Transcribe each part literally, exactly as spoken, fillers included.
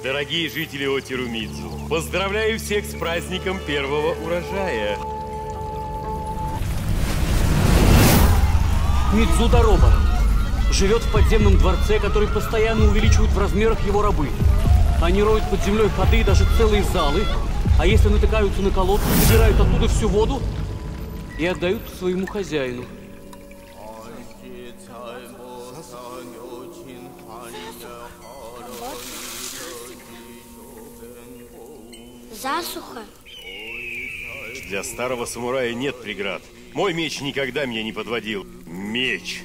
Дорогие жители Отирумидзу, поздравляю всех с праздником первого урожая. Мидзудароба живет в подземном дворце, который постоянно увеличивают в размерах его рабы. Они роют под землей ходы и даже целые залы, а если натыкаются на колодцы, собирают оттуда всю воду и отдают своему хозяину. Засуха. Для старого самурая нет преград. Мой меч никогда меня не подводил. Меч.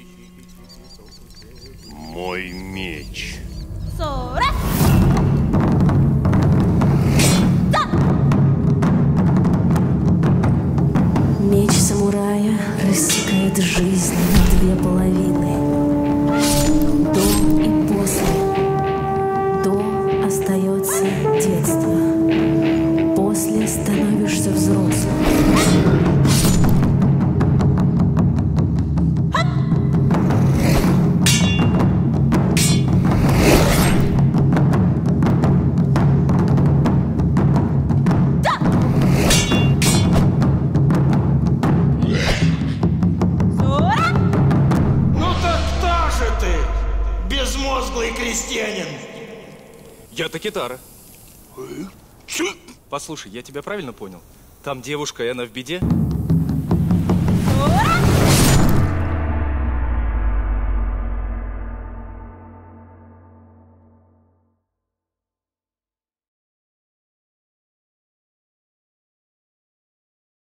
Мой меч. Сора! Меч самурая рассекает жизнь на две половины. До и после. До остается детство. После становишься взрослым. Крестьянин. Я Такитара. Послушай, я тебя правильно понял? Там девушка, и она в беде?